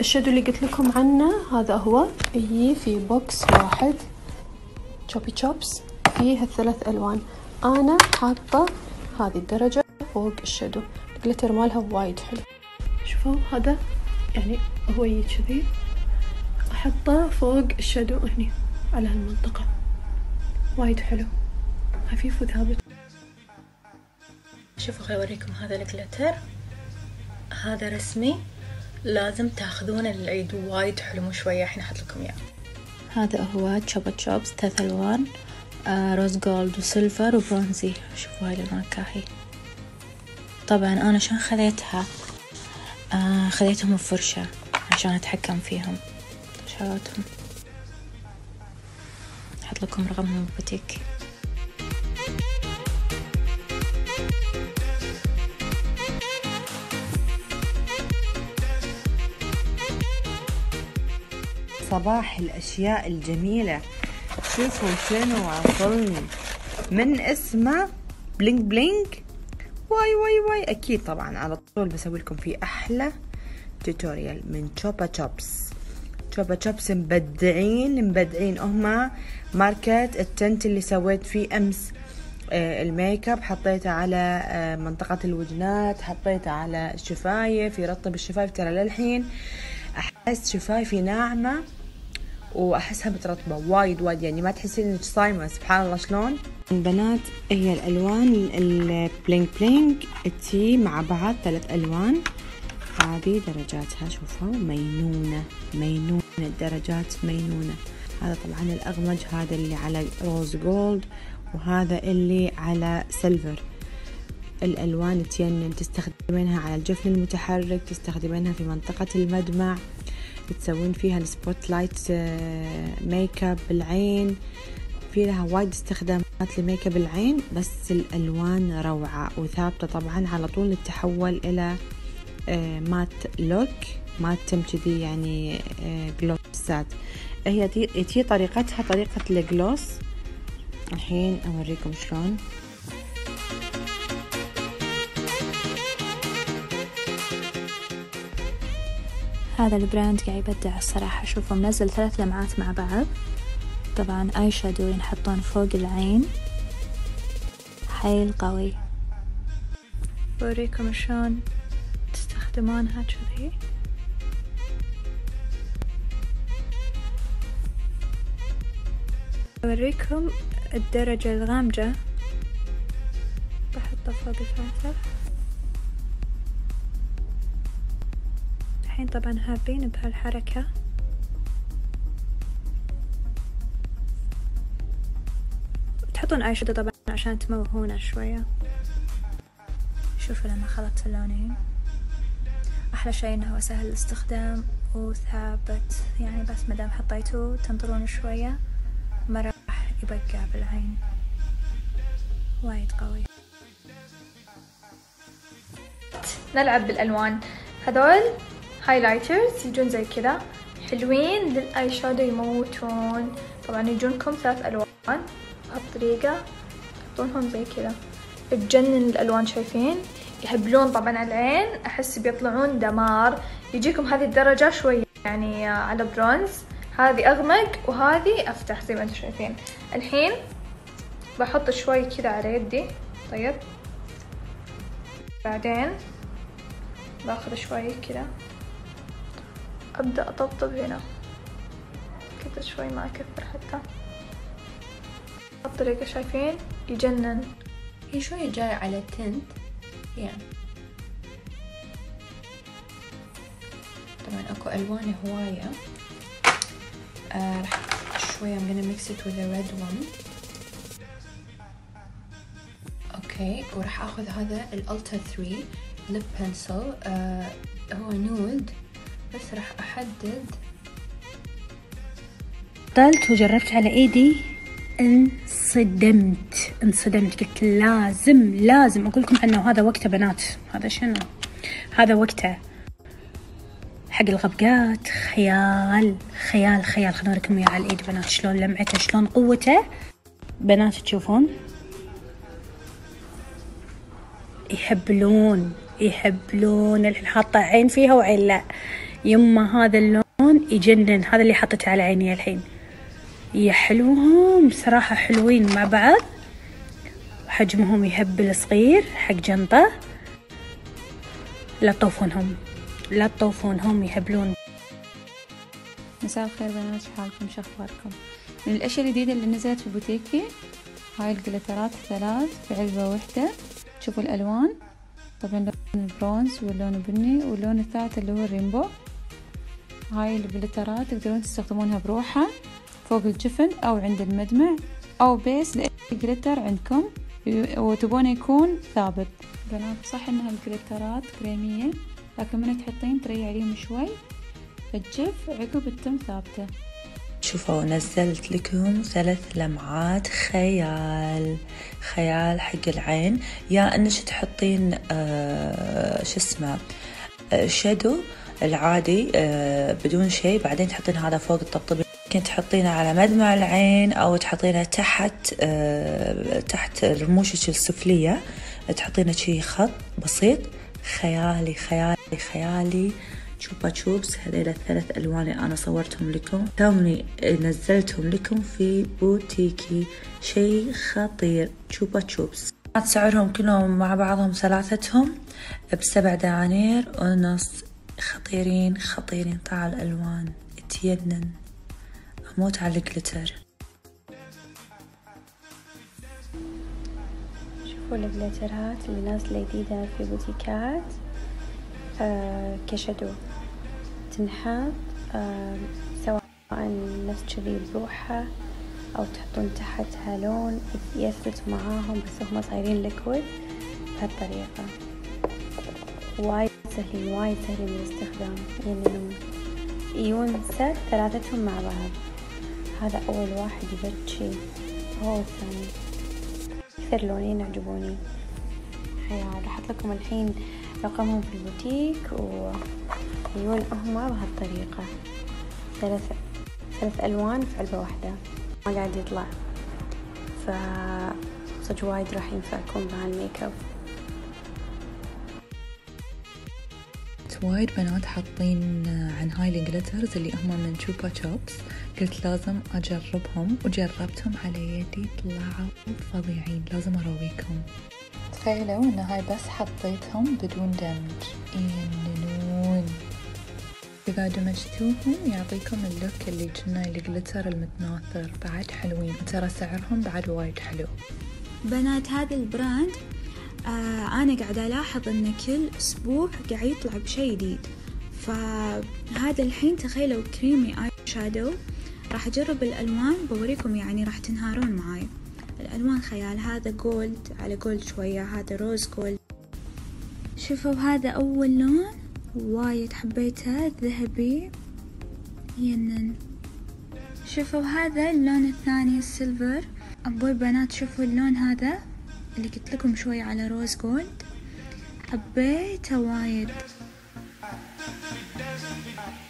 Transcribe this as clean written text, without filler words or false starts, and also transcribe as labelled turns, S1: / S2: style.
S1: الشادو اللي قلت لكم عنه هذا هو، يجي في بوكس واحد تشوبي تشوبس فيه الثلاث ألوان. أنا حاطة هذه الدرجة فوق الشادو، الجليتر مالها وايد حلو. شوفوا هذا يعني هو يجي كذي، أحطه فوق الشادو هني على هالمنطقة، وايد حلو خفيف وثابت. شوفوا خليني أوريكم هذا الجليتر، هذا رسمي، لازم تاخذونه للعيد، وايد حلو. مو شوية، الحين أحط لكم إياه. هذا هو تشوبا تشوبس 3 ألوان، روز جولد وسيلفر وبرونزي. شوفوا هاي الألوان كاهي. طبعا أنا عشان خذيتهم بفرشة عشان أتحكم فيهم شغلاتهم. أحط لكم رقمهم ببوتيك.
S2: صباح الأشياء الجميلة. شوفوا شنو وصلني من اسمه بلينك بلينك. واي أكيد طبعا على طول بسوي لكم فيه أحلى توتوريال من تشوبا تشوبس. تشوبا تشوبس مبدعين هما ماركة التنت اللي سويت فيه أمس الميك اب، حطيته على منطقة الوجنات، حطيته على الشفايف، يرطب الشفايف. ترى للحين أحس شفايفي ناعمة وأحسها مترطبة وايد، يعني ما تحسين إنك صايمة. سبحان الله شلون. البنات هي الألوان البلينك بلينك تي مع بعض 3 ألوان، هذه درجاتها شوفوا مينونة الدرجات مينونة. هذا طبعا الأغمج، هذا اللي على روز جولد، وهذا اللي على سيلفر. الألوان تينن، تستخدمينها على الجفن المتحرك، تستخدمينها في منطقة المدمع، تسوين فيها السبوت لايت ميك اب بالعين. في لها وايد استخدامات لميك اب العين، بس الألوان روعة وثابتة. طبعا على طول نتحول إلى مات لوك، مات تم كذي يعني جلوسات. هي تي طريقتها طريقة الجلوس. الحين أوريكم شلون.
S3: هذا البراند قاعد يبدع الصراحة. شوفوا منزل 3 لمعات مع بعض، طبعا اي شادو ينحطون فوق العين، حيل قوي. بوريكم شلون تستخدمونها كذي. بوريكم الدرجة الغامجة، بحطها فوق الفاتح. الحين طبعا هابين بهالحركة. تحطون اي شادو طبعا عشان تموهونه شوية. شوفوا لما خلطت اللونين، احلى شيء انه هو سهل الاستخدام وثابت، يعني بس مدام حطيتوه تنطرون شوية ما راح يبقع بالعين، وايد قوي.
S4: نلعب بالالوان. هذول هايلايترز يجون زي كذا، حلوين للاي شادو، يموتون. طبعا يجونكم 3 ألوان بهالطريقة، تحطونهم زي كذا تجنن الالوان. شايفين يهبلون طبعا على العين، احس بيطلعون دمار. يجيكم هذه الدرجة شوية يعني على برونز، هذه اغمق وهذه افتح زي ما انتم شايفين. الحين بحط شوي كذا على يدي. طيب بعدين باخذ شوي كذا، ابدأ اطبطب هنا كذا شوي، ما اكثر حتى. الطريقة شايفين يجنن.
S1: هي شوية جاية على التنت يعني. طبعا اكو الوان هواية. راح شوية I'm gonna mix it with a red one. اوكي، وراح اخذ هذا الالتا 3 ليب بنسل، هو نود، بس راح احدد.
S3: طلت وجربت على ايدي، انصدمت قلت لازم اقول لكم عنه. وهذا وقته بنات، هذا شنو، هذا وقته حق الغبقات. خيال. خلنا اوريكم اياه على الايد بنات، شلون لمعته، شلون قوته بنات. تشوفون يحبلون الحين حاطه عين فيها وعين لا.
S5: يما هذا اللون يجنن، هذا اللي حطيته على عيني الحين. يا حلوهم صراحة، حلوين مع بعض، حجمهم يهبل صغير حق جنطة. لا تطوفونهم لا تطوفونهم، يهبلون.
S6: مساء الخير بنات، شو حالكم؟ شو اخباركم؟ من الاشياء الجديدة اللي نزلت في بوتيكي هاي الجليترات 3 في علبة واحدة. شوفوا الالوان، طبعا لون البرونز واللون البني واللون الثالث اللي هو الرينبو. هاي الجليترات تقدرون تستخدمونها بروحة فوق الجفن او عند المدمع او بيس لاي جليتر عندكم وتبونه يكون ثابت. بنات صح انها الجليترات كريمية، لكن من تحطين تري عليهم شوي تجف عقب التم ثابتة.
S2: شوفوا نزلت لكم 3 لمعات خيال حق العين. يا انك تحطين شو اسمه شادو العادي بدون شيء، بعدين تحطين هذا فوق الطبطبة، ممكن تحطينه على مدمع العين او تحطينه تحت رموشك السفلية، تحطينه شي خط بسيط. خيالي تشوبا تشوبس. هذيل 3 ألوان اللي أنا صورتهم لكم، تومني نزلتهم لكم في بوتيكي، شي خطير. تشوبا تشوبس سعرهم كلهم مع بعضهم ثلاثتهم ب7 دنانير ونص. خطيرين. طالع الألوان تجنن، أموت على الجليتر.
S6: شوفوا الجليترات اللي نازلة جديدة في بوتيكات كشادو، تنحط سواء نفس كذي بروحة أو تحطون تحتها لون يثبت معاهم، بس هم صايرين ليكويد بهالطريقة. وايد سهلين للاستخدام، يعني يجون ست 3 مع بعض. هذا أول واحد يبرد شي، هو الثاني. أكثر لونين عجبوني خيال. أحط لكم الحين رقمهم في البوتيك ويجون هما بهالطريقة 3 ألوان في علبة واحدة، ما قاعد يطلع، فصج وايد راح ينفعكم مع الميك اب.
S7: وايد بنات حاطين عن هاي الجليترز اللي هم من تشوبا تشوبس، قلت لازم أجربهم وجربتهم على يدي، طلعوا فظيعين، لازم أرويكم. تخيلوا إن هاي بس حطيتهم بدون دمج، يننون. إذا دمجتوهم يعطيكم اللوك اللي جنا الجليتر المتناثر، بعد حلوين، وترى سعرهم بعد وايد حلو.
S3: بنات هذا البراند أنا قاعدة ألاحظ إن كل أسبوع قاعد يطلع بشي جديد، فهذا الحين تخيلوا كريمي آي شادو. راح أجرب الألوان بوريكم، يعني راح تنهارون معاي. الألوان خيال. هذا جولد على جولد شوية، هذا روز جولد. شوفوا هذا أول لون وايد حبيته، ذهبي ينن. شوفوا هذا اللون الثاني السيلفر. أبوي بنات شوفوا اللون هذا اللي قلت لكم شوي على روز جولد، حبيته وايد.